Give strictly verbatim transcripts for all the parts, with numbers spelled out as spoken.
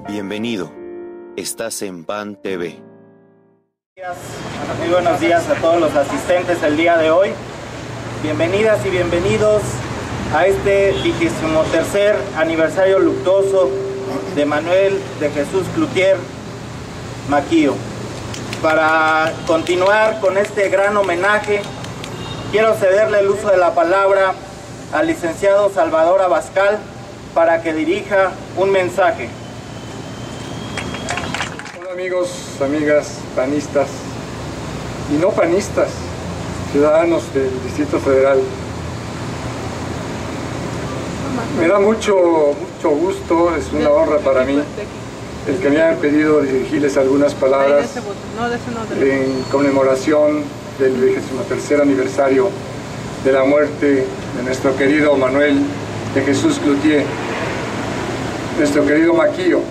Bienvenido. Estás en Pan T V. Muy buenos días a todos los asistentes el día de hoy. Bienvenidas y bienvenidos a este vigésimo tercer aniversario luctuoso de Manuel de Jesús Cloutier Maquillo. Para continuar con este gran homenaje, quiero cederle el uso de la palabra al licenciado Salvador Abascal para que dirija un mensaje. Hola amigos, amigas, panistas y no panistas, ciudadanos del Distrito Federal. Me da mucho, mucho gusto, es una honra para mí el que me hayan pedido dirigirles algunas palabras en conmemoración del vigésimo tercer aniversario de la muerte de nuestro querido Manuel de Jesús Cloutier, nuestro querido Maquillo.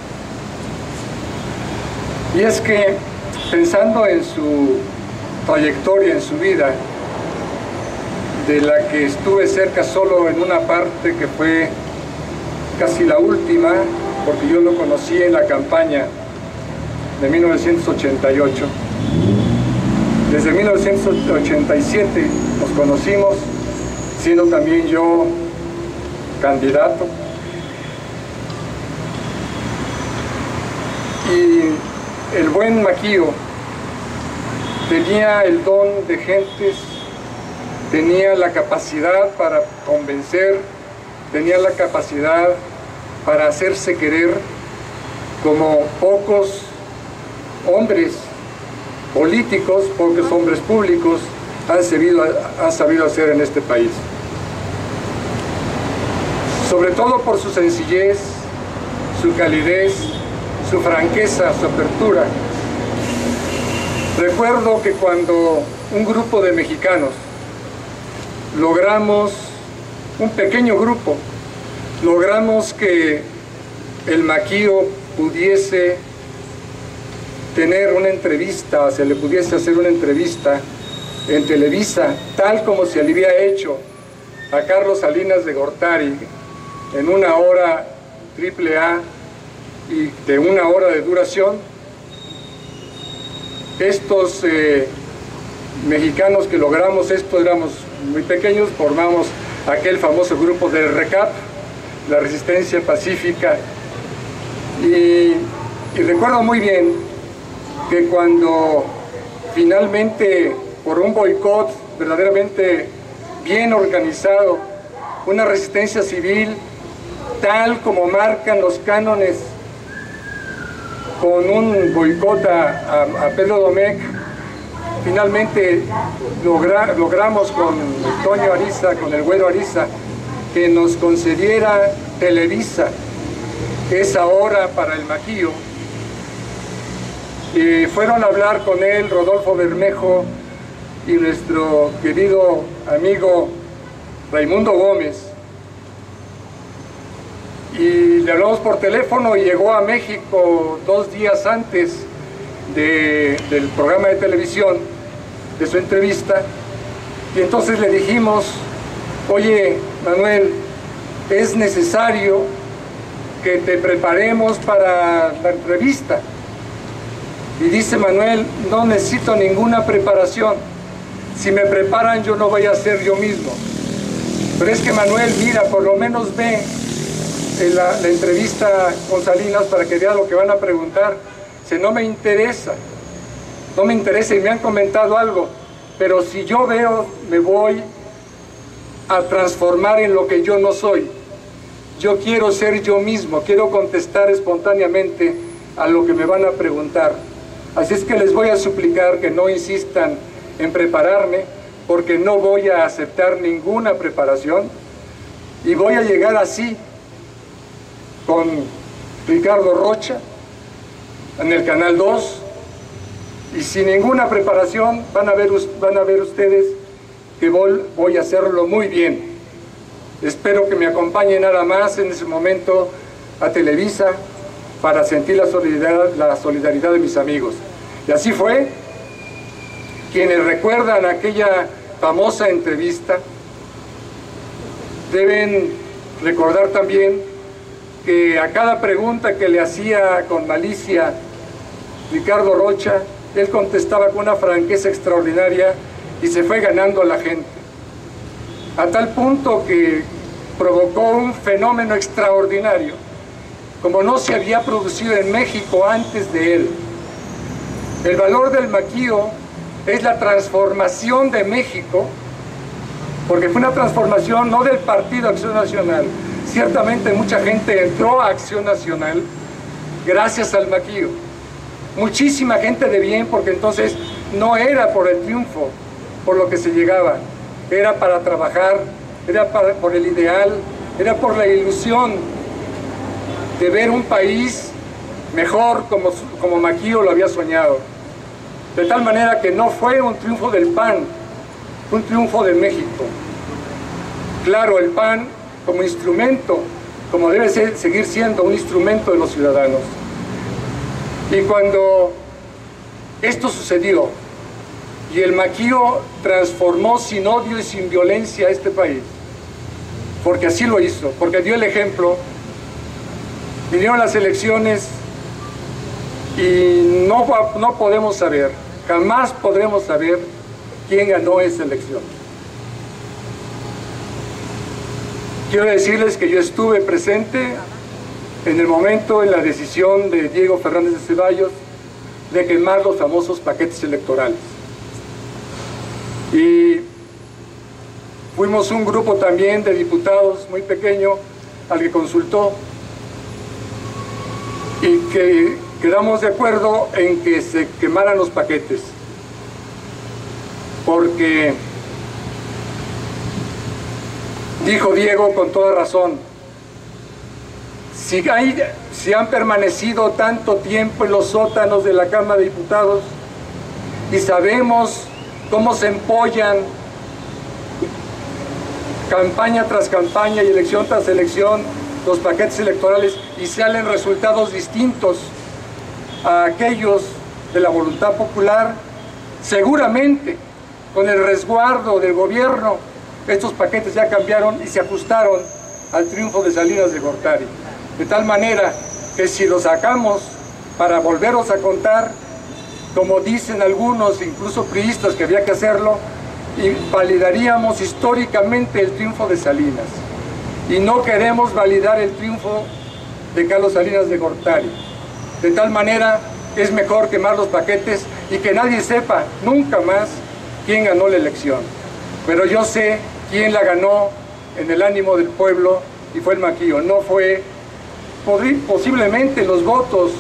Y es que, pensando en su trayectoria, en su vida, de la que estuve cerca solo en una parte que fue casi la última, porque yo lo conocí en la campaña de mil novecientos ochenta y ocho. Desde mil novecientos ochenta y siete nos conocimos, siendo también yo candidato. Y el buen Maquillo tenía el don de gentes, tenía la capacidad para convencer, tenía la capacidad para hacerse querer como pocos hombres políticos, pocos hombres públicos han sabido, han sabido hacer en este país. Sobre todo por su sencillez, su calidez, su franqueza, su apertura. Recuerdo que cuando un grupo de mexicanos logramos, un pequeño grupo, logramos que el Maquillo pudiese tener una entrevista, o se le pudiese hacer una entrevista en Televisa, tal como se le había hecho a Carlos Salinas de Gortari, en una hora triple A y de una hora de duración. Estos eh, mexicanos que logramos esto, éramos muy pequeños, formamos aquel famoso grupo de RECAP, la Resistencia Pacífica, y, y recuerdo muy bien que cuando finalmente, por un boicot verdaderamente bien organizado, una resistencia civil tal como marcan los cánones, con un boicot a, a, a Pedro Domecq, finalmente logra, logramos con Toño Ariza, con el Güero Ariza, que nos concediera Televisa esa hora para el Maquillo. Y fueron a hablar con él Rodolfo Bermejo y nuestro querido amigo Raimundo Gómez. Y le hablamos por teléfono y llegó a México dos días antes de, del programa de televisión, de su entrevista. Y entonces le dijimos: oye, Manuel, es necesario que te preparemos para la entrevista. Y dice Manuel: no necesito ninguna preparación. Si me preparan, yo no voy a ser yo mismo. Pero es que Manuel, mira, por lo menos ve la, la entrevista con Salinas para que vea lo que van a preguntar. Si no me interesa, no me interesa y me han comentado algo, pero si yo veo, me voy a transformar en lo que yo no soy. Yo quiero ser yo mismo, quiero contestar espontáneamente a lo que me van a preguntar. Así es que les voy a suplicar que no insistan en prepararme, porque no voy a aceptar ninguna preparación y voy a llegar así, con Ricardo Rocha, en el Canal dos, y sin ninguna preparación van a ver, van a ver ustedes que voy, voy a hacerlo muy bien. Espero que me acompañe nada más en ese momento a Televisa para sentir la solidaridad, la solidaridad de mis amigos. Y así fue. Quienes recuerdan aquella famosa entrevista deben recordar también que a cada pregunta que le hacía con malicia Ricardo Rocha, él contestaba con una franqueza extraordinaria y se fue ganando a la gente. A tal punto que provocó un fenómeno extraordinario, como no se había producido en México antes de él. El valor del maquío es la transformación de México, porque fue una transformación no del Partido Acción Nacional. Ciertamente mucha gente entró a Acción Nacional gracias al maquío. Muchísima gente de bien, porque entonces no era por el triunfo, por lo que se llegaba, era para trabajar, era para, por el ideal, era por la ilusión de ver un país mejor como, como Maquío lo había soñado. De tal manera que no fue un triunfo del P A N, fue un triunfo de México. Claro, el P A N como instrumento, como debe ser, seguir siendo un instrumento de los ciudadanos. Y cuando esto sucedió, y el maquío transformó sin odio y sin violencia a este país, porque así lo hizo, porque dio el ejemplo, vinieron las elecciones y no, no podemos saber, jamás podremos saber quién ganó esa elección. Quiero decirles que yo estuve presente en el momento, en la decisión de Diego Fernández de Ceballos de quemar los famosos paquetes electorales. Y fuimos un grupo también de diputados muy pequeño al que consultó y que quedamos de acuerdo en que se quemaran los paquetes, porque dijo Diego con toda razón, si, hay, si han permanecido tanto tiempo en los sótanos de la Cámara de Diputados y sabemos cómo se empollan campaña tras campaña y elección tras elección los paquetes electorales y salen resultados distintos a aquellos de la voluntad popular, seguramente con el resguardo del gobierno estos paquetes ya cambiaron y se ajustaron al triunfo de Salinas de Gortari, de tal manera que si los sacamos para volverlos a contar, como dicen algunos, incluso priistas, que había que hacerlo, y validaríamos históricamente el triunfo de Salinas. Y no queremos validar el triunfo de Carlos Salinas de Gortari. De tal manera, es mejor quemar los paquetes y que nadie sepa nunca más quién ganó la elección. Pero yo sé quién la ganó en el ánimo del pueblo y fue el maquío. No fue, posiblemente los votos,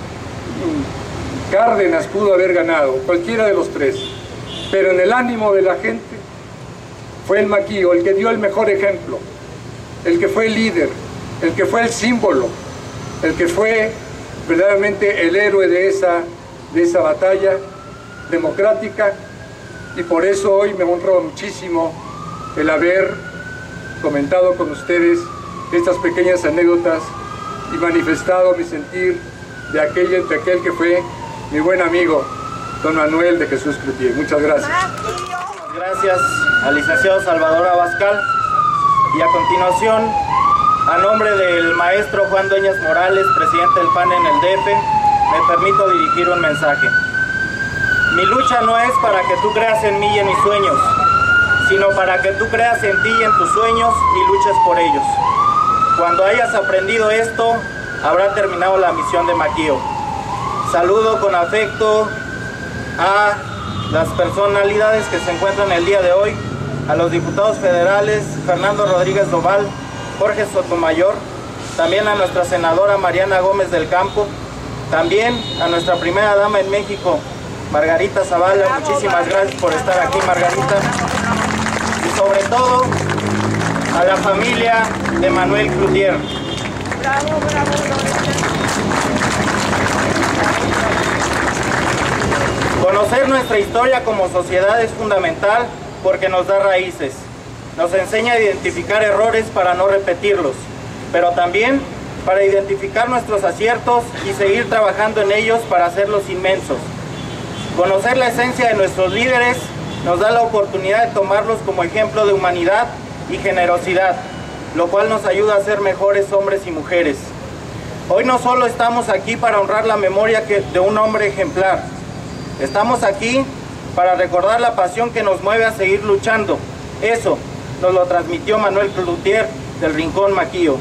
Cárdenas pudo haber ganado, cualquiera de los tres, pero en el ánimo de la gente fue el maquío, el que dio el mejor ejemplo, el que fue el líder, el que fue el símbolo, el que fue verdaderamente el héroe de esa, de esa batalla democrática, y por eso hoy me honra muchísimo el haber comentado con ustedes estas pequeñas anécdotas y manifestado mi sentir de aquel, de aquel que fue mi buen amigo, don Manuel de Jesús Cloutier. Muchas gracias. Gracias al licenciado Salvador Abascal. Y a continuación, a nombre del maestro Juan Dueñas Morales, presidente del P A N en el D F, me permito dirigir un mensaje. Mi lucha no es para que tú creas en mí y en mis sueños, sino para que tú creas en ti y en tus sueños y luches por ellos. Cuando hayas aprendido esto, habrá terminado la misión de Maquío. Saludo con afecto a las personalidades que se encuentran el día de hoy, a los diputados federales Fernando Rodríguez Doval, Jorge Sotomayor, también a nuestra senadora Mariana Gómez del Campo, también a nuestra primera dama en México, Margarita Zavala. Muchísimas gracias por estar aquí, Margarita. Y sobre todo, a la familia de Manuel Cloutier. Bravo, bravo, Conocer nuestra historia como sociedad es fundamental porque nos da raíces, nos enseña a identificar errores para no repetirlos, pero también para identificar nuestros aciertos y seguir trabajando en ellos para hacerlos inmensos. Conocer la esencia de nuestros líderes nos da la oportunidad de tomarlos como ejemplo de humanidad y generosidad, lo cual nos ayuda a ser mejores hombres y mujeres. Hoy no solo estamos aquí para honrar la memoria que, de un hombre ejemplar, estamos aquí para recordar la pasión que nos mueve a seguir luchando. Eso nos lo transmitió Manuel Cloutier del Rincón Maquío.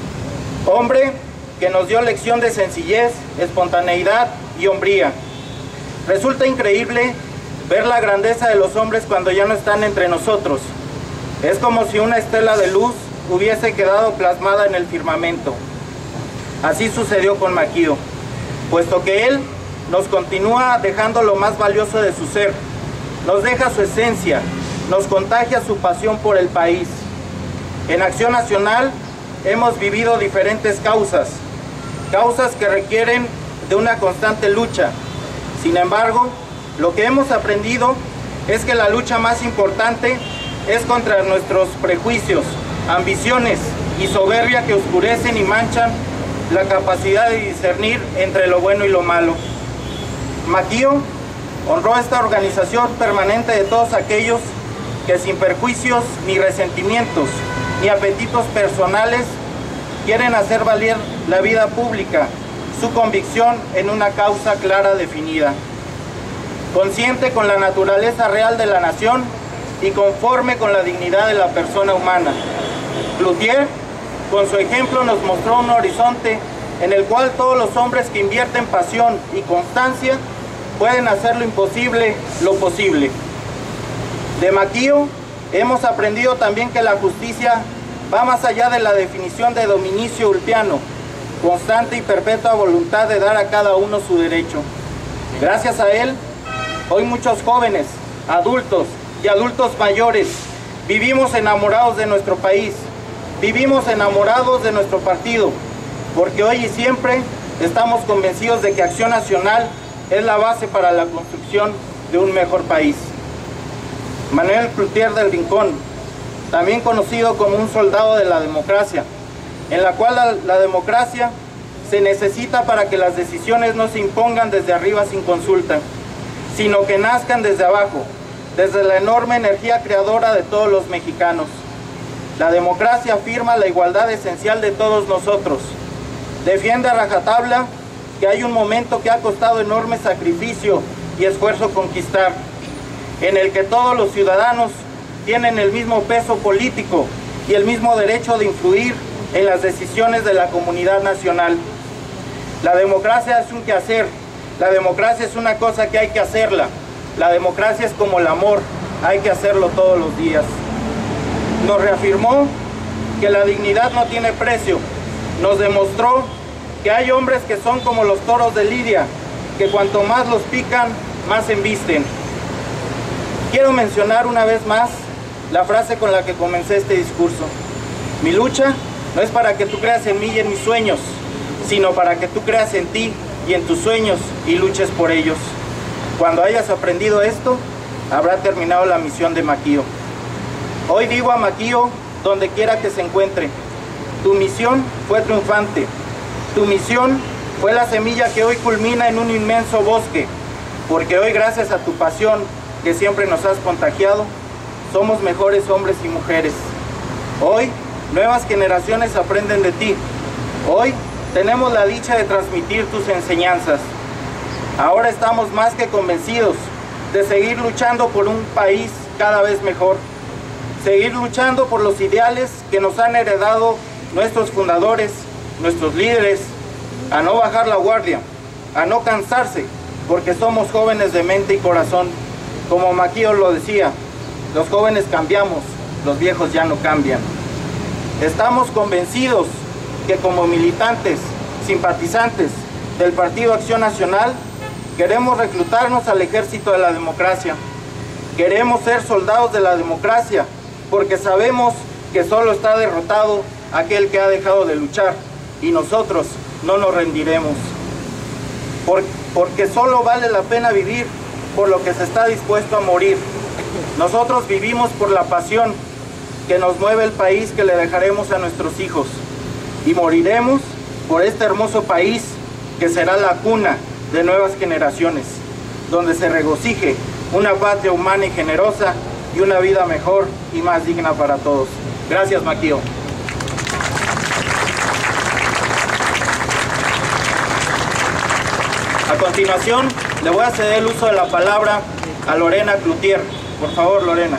Hombre que nos dio lección de sencillez, espontaneidad y hombría. Resulta increíble ver la grandeza de los hombres cuando ya no están entre nosotros. Es como si una estela de luz hubiese quedado plasmada en el firmamento. Así sucedió con Maquío, puesto que él nos continúa dejando lo más valioso de su ser, nos deja su esencia, nos contagia su pasión por el país. En Acción Nacional hemos vivido diferentes causas, causas que requieren de una constante lucha. Sin embargo, lo que hemos aprendido es que la lucha más importante es contra nuestros prejuicios, ambiciones y soberbia que oscurecen y manchan la capacidad de discernir entre lo bueno y lo malo. Maquío honró esta organización permanente de todos aquellos que sin perjuicios ni resentimientos ni apetitos personales quieren hacer valer la vida pública, su convicción en una causa clara definida. Consciente con la naturaleza real de la nación y conforme con la dignidad de la persona humana. Cloutier, con su ejemplo, nos mostró un horizonte en el cual todos los hombres que invierten pasión y constancia pueden hacer lo imposible, lo posible. De Maquío hemos aprendido también que la justicia va más allá de la definición de Dominicio Ulpiano, constante y perpetua voluntad de dar a cada uno su derecho. Gracias a él, hoy muchos jóvenes, adultos y adultos mayores vivimos enamorados de nuestro país, vivimos enamorados de nuestro partido, porque hoy y siempre estamos convencidos de que Acción Nacional es la base para la construcción de un mejor país. Manuel Cloutier del Rincón, también conocido como un soldado de la democracia, en la cual la, la democracia se necesita para que las decisiones no se impongan desde arriba sin consulta, sino que nazcan desde abajo, desde la enorme energía creadora de todos los mexicanos. La democracia afirma la igualdad esencial de todos nosotros. Defiende a rajatabla que hay un momento que ha costado enorme sacrificio y esfuerzo conquistar, en el que todos los ciudadanos tienen el mismo peso político y el mismo derecho de influir en las decisiones de la comunidad nacional. La democracia es un quehacer, la democracia es una cosa que hay que hacerla, la democracia es como el amor, hay que hacerlo todos los días. Nos reafirmó que la dignidad no tiene precio, nos demostró que hay hombres que son como los toros de Lidia, que cuanto más los pican, más embisten. Quiero mencionar una vez más la frase con la que comencé este discurso. Mi lucha no es para que tú creas en mí y en mis sueños, sino para que tú creas en ti y en tus sueños y luches por ellos. Cuando hayas aprendido esto, habrá terminado la misión de Maquío. Hoy digo a Maquío, donde quiera que se encuentre, tu misión fue triunfante. Tu misión fue la semilla que hoy culmina en un inmenso bosque, porque hoy, gracias a tu pasión que siempre nos has contagiado, somos mejores hombres y mujeres. Hoy, nuevas generaciones aprenden de ti. Hoy, tenemos la dicha de transmitir tus enseñanzas. Ahora estamos más que convencidos de seguir luchando por un país cada vez mejor. Seguir luchando por los ideales que nos han heredado nuestros fundadores, nuestros líderes, a no bajar la guardia, a no cansarse, porque somos jóvenes de mente y corazón. Como Maquío lo decía, los jóvenes cambiamos, los viejos ya no cambian. Estamos convencidos que como militantes, simpatizantes del Partido Acción Nacional, queremos reclutarnos al ejército de la democracia. Queremos ser soldados de la democracia, porque sabemos que solo está derrotado aquel que ha dejado de luchar, y nosotros no nos rendiremos. Por, porque solo vale la pena vivir por lo que se está dispuesto a morir. Nosotros vivimos por la pasión que nos mueve el país que le dejaremos a nuestros hijos, y moriremos por este hermoso país que será la cuna de nuevas generaciones, donde se regocije una patria humana y generosa y una vida mejor y más digna para todos. Gracias, Maquío. A continuación, le voy a ceder el uso de la palabra a Lorena Cloutier. Por favor, Lorena.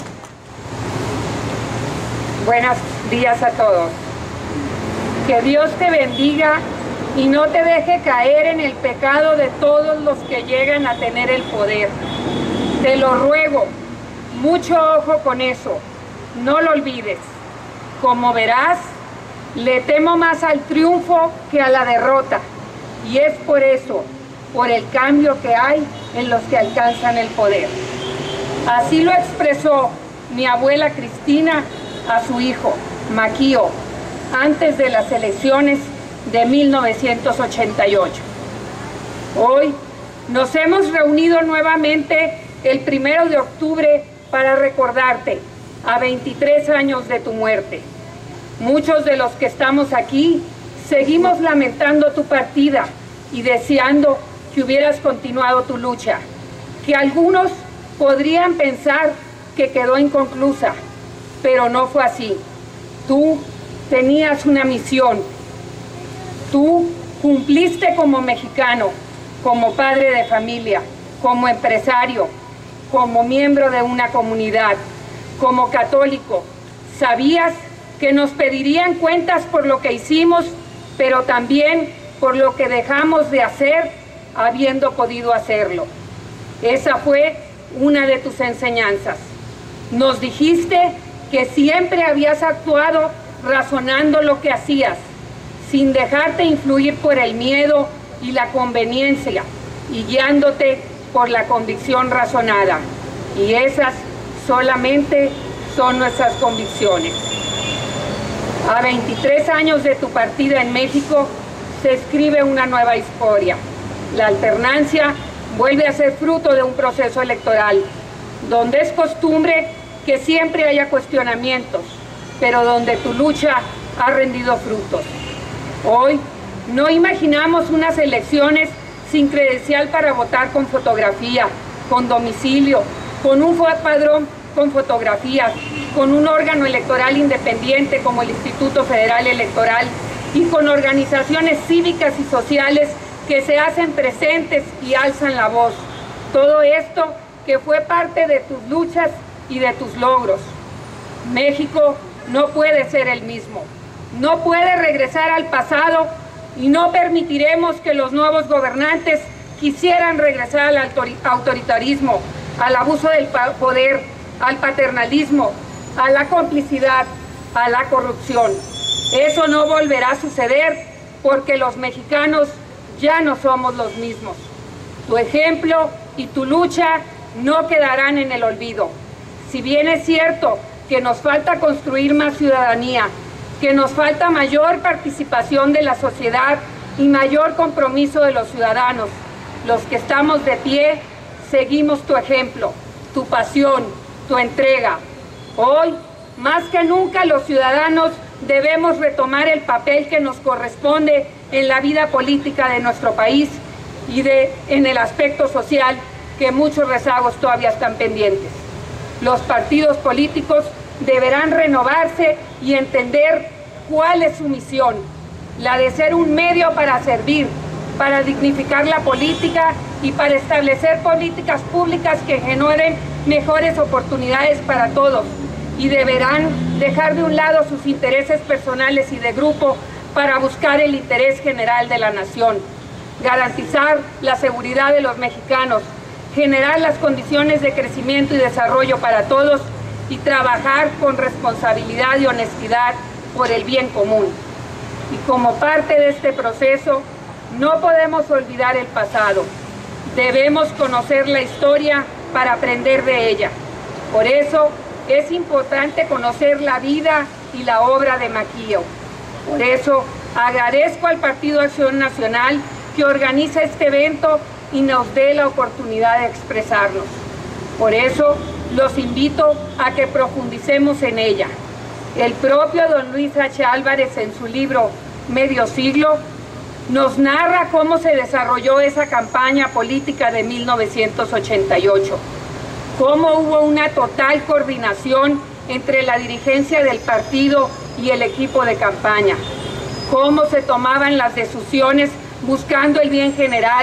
Buenos días a todos. Que Dios te bendiga y no te deje caer en el pecado de todos los que llegan a tener el poder. Te lo ruego, mucho ojo con eso, no lo olvides. Como verás, le temo más al triunfo que a la derrota, y es por eso, por el cambio que hay en los que alcanzan el poder. Así lo expresó mi abuela Cristina a su hijo, Maquío, antes de las elecciones de mil novecientos ochenta y ocho. Hoy nos hemos reunido nuevamente el primero de octubre para recordarte a veintitrés años de tu muerte. Muchos de los que estamos aquí seguimos lamentando tu partida y deseando que hubieras continuado tu lucha, que algunos podrían pensar que quedó inconclusa, pero no fue así. Tú tenías una misión. Tú cumpliste como mexicano, como padre de familia, como empresario, como miembro de una comunidad, como católico. Sabías que nos pedirían cuentas por lo que hicimos, pero también por lo que dejamos de hacer habiendo podido hacerlo. Esa fue una de tus enseñanzas. Nos dijiste que siempre habías actuado razonando lo que hacías, sin dejarte influir por el miedo y la conveniencia, y guiándote por la convicción razonada. Y esas solamente son nuestras convicciones. A veintitrés años de tu partida en México, se escribe una nueva historia. La alternancia vuelve a ser fruto de un proceso electoral, donde es costumbre que siempre haya cuestionamientos, pero donde tu lucha ha rendido frutos. Hoy no imaginamos unas elecciones sin credencial para votar con fotografía, con domicilio, con un padrón con fotografías, con un órgano electoral independiente como el Instituto Federal Electoral y con organizaciones cívicas y sociales que se hacen presentes y alzan la voz. Todo esto que fue parte de tus luchas y de tus logros. México no puede ser el mismo, no puede regresar al pasado y no permitiremos que los nuevos gobernantes quisieran regresar al autoritarismo, al abuso del poder, al paternalismo, a la complicidad, a la corrupción. Eso no volverá a suceder porque los mexicanos ya no somos los mismos. Tu ejemplo y tu lucha no quedarán en el olvido. Si bien es cierto que nos falta construir más ciudadanía, que nos falta mayor participación de la sociedad y mayor compromiso de los ciudadanos, los que estamos de pie seguimos tu ejemplo, tu pasión, tu entrega. Hoy, más que nunca, los ciudadanos debemos retomar el papel que nos corresponde en la vida política de nuestro país y de, en el aspecto social, que muchos rezagos todavía están pendientes. Los partidos políticos deberán renovarse y entender cuál es su misión, la de ser un medio para servir, para dignificar la política y para establecer políticas públicas que generen mejores oportunidades para todos, y deberán dejar de un lado sus intereses personales y de grupo para buscar el interés general de la nación, garantizar la seguridad de los mexicanos, generar las condiciones de crecimiento y desarrollo para todos y trabajar con responsabilidad y honestidad por el bien común. Y como parte de este proceso, no podemos olvidar el pasado. Debemos conocer la historia para aprender de ella. Por eso es importante conocer la vida y la obra de Maquío. Por eso agradezco al Partido Acción Nacional que organiza este evento y nos dé la oportunidad de expresarnos. Por eso los invito a que profundicemos en ella. El propio don Luis H. Álvarez, en su libro Medio Siglo, nos narra cómo se desarrolló esa campaña política de mil novecientos ochenta y ocho, cómo hubo una total coordinación entre la dirigencia del partido y el equipo de campaña, cómo se tomaban las decisiones buscando el bien general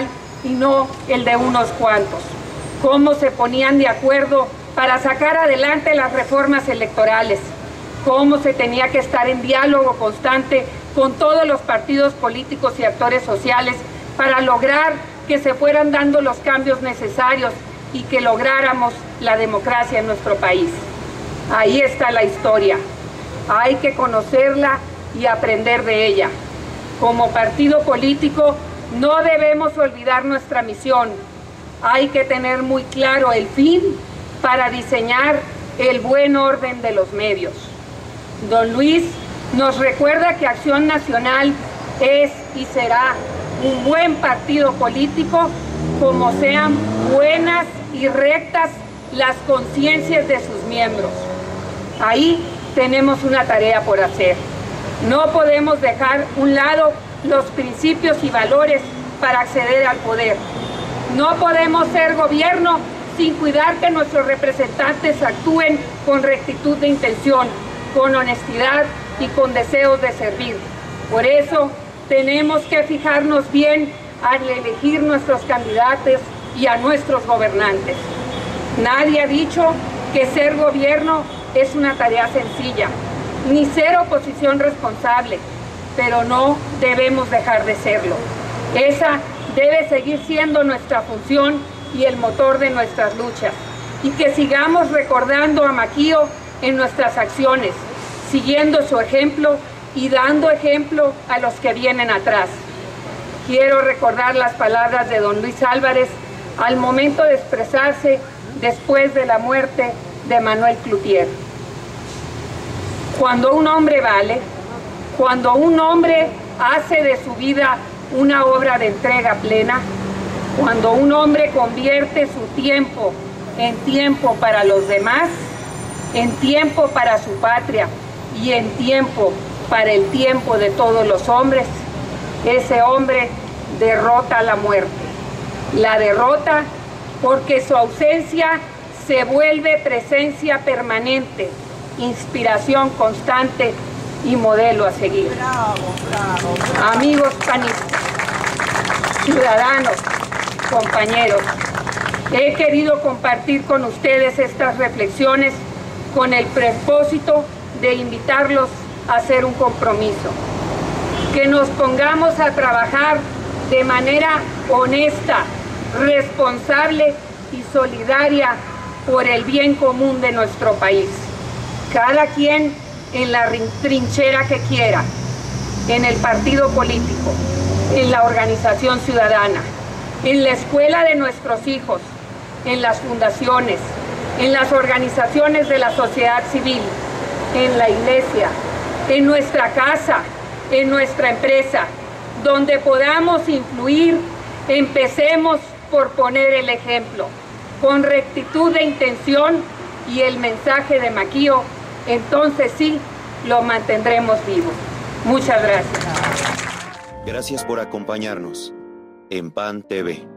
y no el de unos cuantos. Cómo se ponían de acuerdo para sacar adelante las reformas electorales. Cómo se tenía que estar en diálogo constante con todos los partidos políticos y actores sociales para lograr que se fueran dando los cambios necesarios y que lográramos la democracia en nuestro país. Ahí está la historia. Hay que conocerla y aprender de ella. Como partido político no debemos olvidar nuestra misión. Hay que tener muy claro el fin para diseñar el buen orden de los medios. Don Luis nos recuerda que Acción Nacional es y será un buen partido político como sean buenas y rectas las conciencias de sus miembros. Ahí tenemos una tarea por hacer. No podemos dejar a un lado los principios y valores para acceder al poder. No podemos ser gobierno sin cuidar que nuestros representantes actúen con rectitud de intención, con honestidad y con deseos de servir. Por eso tenemos que fijarnos bien al elegir nuestros candidatos y a nuestros gobernantes. Nadie ha dicho que ser gobierno es una tarea sencilla, ni ser oposición responsable, pero no debemos dejar de serlo. Esa debe seguir siendo nuestra función y el motor de nuestras luchas, y que sigamos recordando a Maquío en nuestras acciones, siguiendo su ejemplo y dando ejemplo a los que vienen atrás. Quiero recordar las palabras de don Luis Álvarez al momento de expresarse después de la muerte de Manuel Cloutier. Cuando un hombre vale, cuando un hombre hace de su vida una obra de entrega plena, cuando un hombre convierte su tiempo en tiempo para los demás, en tiempo para su patria y en tiempo para el tiempo de todos los hombres, ese hombre derrota la muerte. La derrota porque su ausencia se vuelve presencia permanente, inspiración constante y modelo a seguir. Bravo, bravo, bravo. Amigos panistas, ciudadanos, compañeros, he querido compartir con ustedes estas reflexiones con el propósito de invitarlos a hacer un compromiso, que nos pongamos a trabajar de manera honesta, responsable y solidaria por el bien común de nuestro país. Cada quien en la trinchera que quiera, en el partido político, en la organización ciudadana, en la escuela de nuestros hijos, en las fundaciones, en las organizaciones de la sociedad civil, en la iglesia, en nuestra casa, en nuestra empresa, donde podamos influir, empecemos por poner el ejemplo, con rectitud de intención y el mensaje de Maquío, entonces sí, lo mantendremos vivo. Muchas gracias. Gracias por acompañarnos en PAN T V.